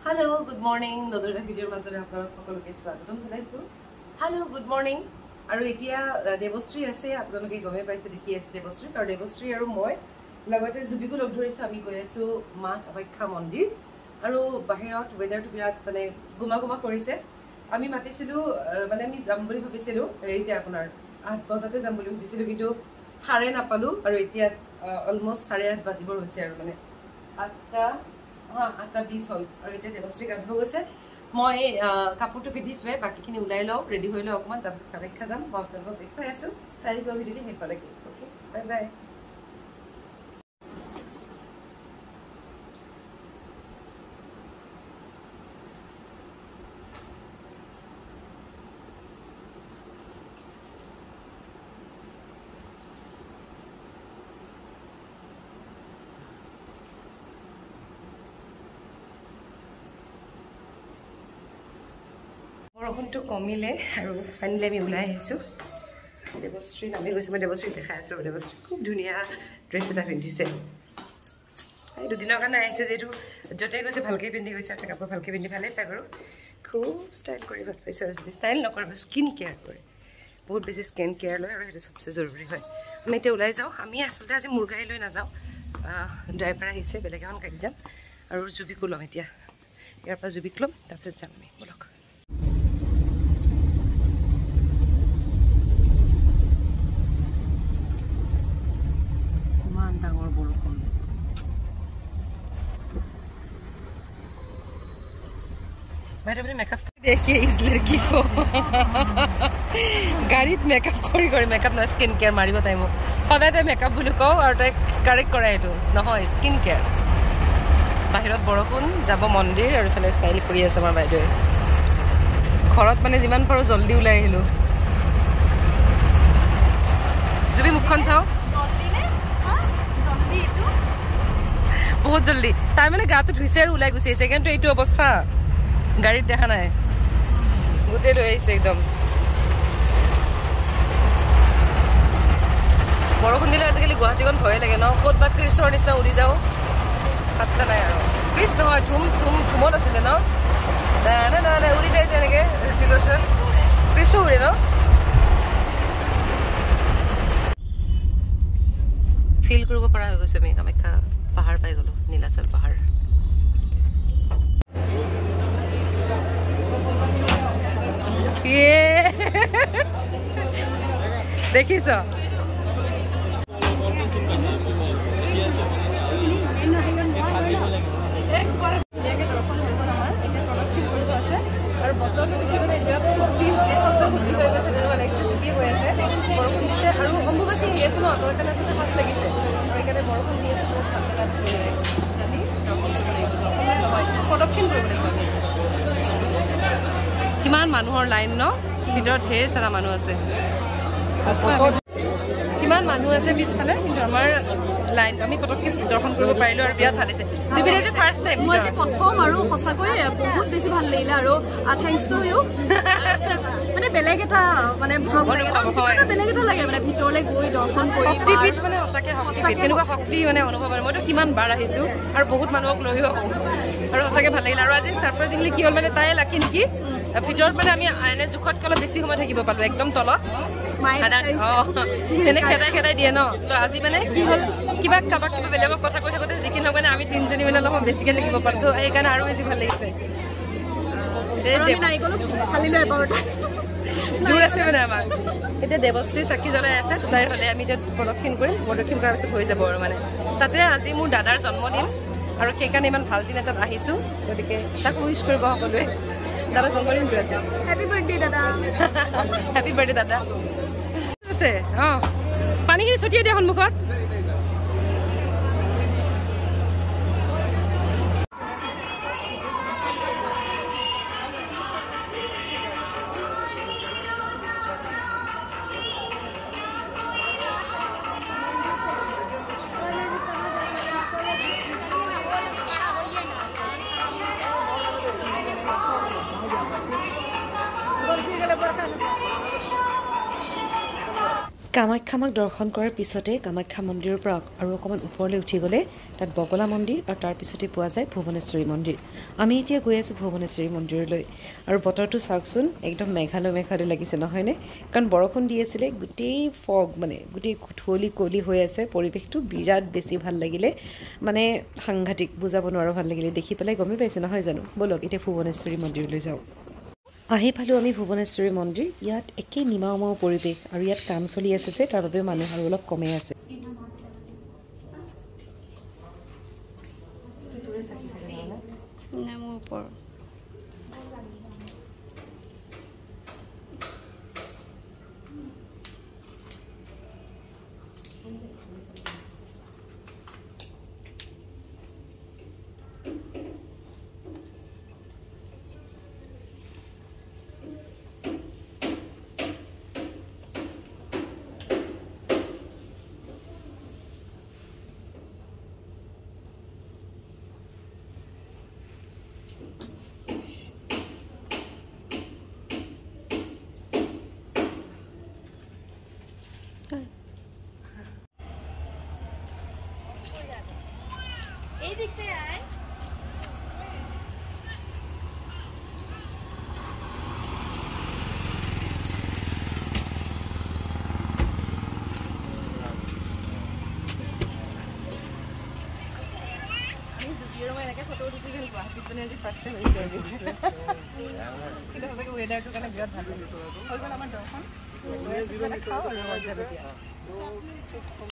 Hello, good morning. Nodura video mazore apnar সকলোকে স্বাগতম জনাইছো. Hello, good morning. আৰু এতিয়া দেৱশ্ৰী আছে আপোনালোকে গমে পাইছে দেখি আছে দেৱশ্ৰী আৰু দেৱশ্ৰী আৰু মই লগতে জুবিকো লগ ধৰিছো আমি গৈ আছো মা কামাখ্যা মন্দিৰ আৰু বাহিৰত ওয়েদাৰটো বিৰাট মানে গুমা কৰিছে আমি মাতিছিলো মানে আমি যাম বুলি ভাবিছিলো এৰিতে আপোনাৰ 8 বজাতে যাম বুলি ভাবিছিলো কিন্তু হাৰে নাপালো আৰু এতিয়া অলমোস্ট 8:30 বাজিবৰ হৈছে আৰু মানে 8:20 হল আৰু এতিয়া দেৱশ্ৰী গান হৈ গৈছে মই কাপোৰটো পিন্ধিছো বাকিখিনি উলাই লও ৰেডি হৈ লও অকমান তাৰপিছত কামাখ্যা যাম মই আপোনালোকক দেখাই আছো চাৰি গো ভিডিঅ'টি শেষ হলেকে ওকে বাই বাই বৰষুণটো কমিলে আৰু ফাইনেলি আমি ওলাই আহিছো দেৱশ্ৰী নামি গৈছে মই দেৱশ্ৰী দেখাই আছো দেৱশ্ৰী খুব ধুনীয়া ড্ৰেছ এটা পিন্ধিছে এই দুদিনৰ কাৰণে আহিছে যেটো জতে গৈছে ভালকৈ পিন্ধি গৈছে আৰু কাপোৰ ভালকৈ পিন্ধি ভালে পায় বাৰু খুব ষ্টাইল কৰি ভাল পাইছে ষ্টাইল নকৰে স্কিন কেয়াৰ কৰে বহুত বেছি স্কিন কেয়াৰ লয় আৰু সেইটো সবচে জৰুৰী হয় আমি এতিয়া ওলাই যাওঁ আমি আচলতে আজি মোৰ গাড়ী লৈ নাযাওঁ ড্ৰাইভাৰ আহিছে বেলেগ এখন গাড়ীত যাম আৰু জুবিকো ল'ম এতিয়া ইয়াৰ পৰা জুবিক ল'ম তাৰপিছত যাম আমি বলক मैंने अपने मेकअप देखिए इस लड़की को गाड़ी मेकअप करी मेकअप ना स्किन केयर मारी बताई मो सदा ते मेकअप बुली को और ते करेक्ट करे एटु নহয় स्किन केयर बाहिरत बरकुन যাব মন্দিৰ আৰু ফেলে স্টাইল কৰি আছে আমাৰ বাইদেউ ঘৰত মানে যিমান পাৰো জলদি উলাই আহিলো জুবি মুখখন চাও জলদি নে জলদি এটু বহুত জলদি তাই মানে গাটো ধুইছে আৰু উলাই গৈছে সেকেন্ড এইটো অৱস্থা গাড়ীত দেখা নাই গুটে লৈ আহিছে একদম বৰষুণ দিলে আজিকালি গুৱাহাটীখন ভয় লাগে ন ক'ত বা ক্ৰিছৰ নিচিনা উৰি যাও পাত্তা নাই আৰু ক্ৰিছ নহয় ঠুমত আছিলে ন না উৰি যায় যে এনেকে ৰিটিলছন ক্ৰিছো উৰে ন ফিল কৰিব পৰা হৈ গৈছে আমি কামাখ্যা পাহাৰ পাই গলো নীলাচল পাহাৰ দেখিছ কিমান মানুহৰ লাইন ন ভিতৰত ঢেৰ সাৰা মানুহ আছে কিমান মানুহ আছে পিছফালে কিন্তু আমাৰ লাইন আমি পটককে দৰ্শন কৰিব পাৰিলো আৰু বিৰাট ভাল হৈছে জিবিৰে যে ফাৰ্স্ট টাইম মই যে প্ৰথম আৰু সঁচাকৈ বহুত বেছি ভাল লাগিলে আৰু থ্যাঙ্কস টু ইউ মানে বেলেগ এটা মানে ভাব লাগে বেলেগ এটা লাগে মানে ভিতৰলৈ গৈ দৰ্শন কৰি শক্তি পিছ মানে সঁচাকে কেনেকুৱা শক্তি মানে অনুভৱ আৰু মইতো কিমান বাৰ আহিছো আৰু বহুত মানুহক লৈ আহো আৰু সঁচাকে ভাল লাগিলে আৰু আজি সাৰপ্ৰাইজিংলি কি হ'ল মানে তাই লাকি নেকি ভিতৰত মানে আমি এনে জুখত কলা বেছি সময় থাকিব পালো একদম তলত এনে খেদাই দিয়ে ন তো আজি মানে কি হ'ল কিবা কাবাক কিবা বেলেগক কথা কৈ থাকোঁতে যিখিনি মানে আমি তিনিজনী মানে অলপ বেছিকৈ থাকিব পাৰো তো সেইকাৰণে আৰু বেছি ভাল লাগিছে জোৰ আছে মানে আমাৰ এতিয়া দেৱশ্ৰী চাকি জ্বলাই আছে তাই হ'লে আমি এতিয়া প্ৰদক্ষিণ কৰিম প্ৰদক্ষিণ কৰাৰ পিছত হৈ যাব আৰু মানে তাতে আজি মোৰ দাদাৰ জন্মদিন আৰু সেইকাৰণে ইমান ভাল দিন এটাত আহিছোঁ গতিকে তাক উইচ কৰিব সকলোৱে দাদা জন্মদিনটো আছে হেপী বাৰ্থডে দাদা হেপী বাৰ্থডে দাদা আছে পানীখিনি ছটিয়াই দিয়া সন্মুখত কামাখ্যামাক দৰ্শন কৰাৰ পিছতে কামাখ্যা মন্দিৰৰ পৰা আৰু অকণমান ওপৰলৈ উঠি গ'লে তাত বগলা মন্দিৰ আৰু তাৰ পিছতে পোৱা যায় ভুৱনেশ্বৰী মন্দিৰ। আমি এতিয়া গৈ আছোঁ ভুৱনেশ্বৰী মন্দিৰলৈ। আৰু বতৰটো চাওকচোন, একদম মেঘালয় লাগিছে নহয়নে? কাৰণ বৰষুণ দি আছিলে, গোটেই ফগ মানে গোটেই কুঁৱলী কুঁৱলী হৈ আছে। পৰিৱেশটো বিৰাট বেছি ভাল লাগিলে, মানে সাংঘাতিক, বুজাব নোৱাৰো ভাল লাগিলে। দেখি পেলাই গমেই পাইছে নহয় জানো? ব'লক এতিয়া ভুৱনেশ্বৰী মন্দিৰলৈ যাওঁ। আহি পালোঁ আমি ভুৱনেশ্বৰী মন্দিৰ। ইয়াত একে নিমাও পৰিৱেশ, আৰু ইয়াত কাম চলি আছে যে তাৰ বাবে মানুহ আৰু অলপ কমেই আছে। এনেকৈ ফটো উঠিছোঁ যেন গুৱাহাটীত মানে আজি ফাৰ্ষ্ট টাইম হৈছে আৰু কিন্তু সঁচাকৈ ৱেডাৰটোৰ কাৰণে বিৰাট ভাল লাগিছে। হৈ গ'ল আমাৰ দৰ্শন, খাওঁ আৰু যাব এতিয়া।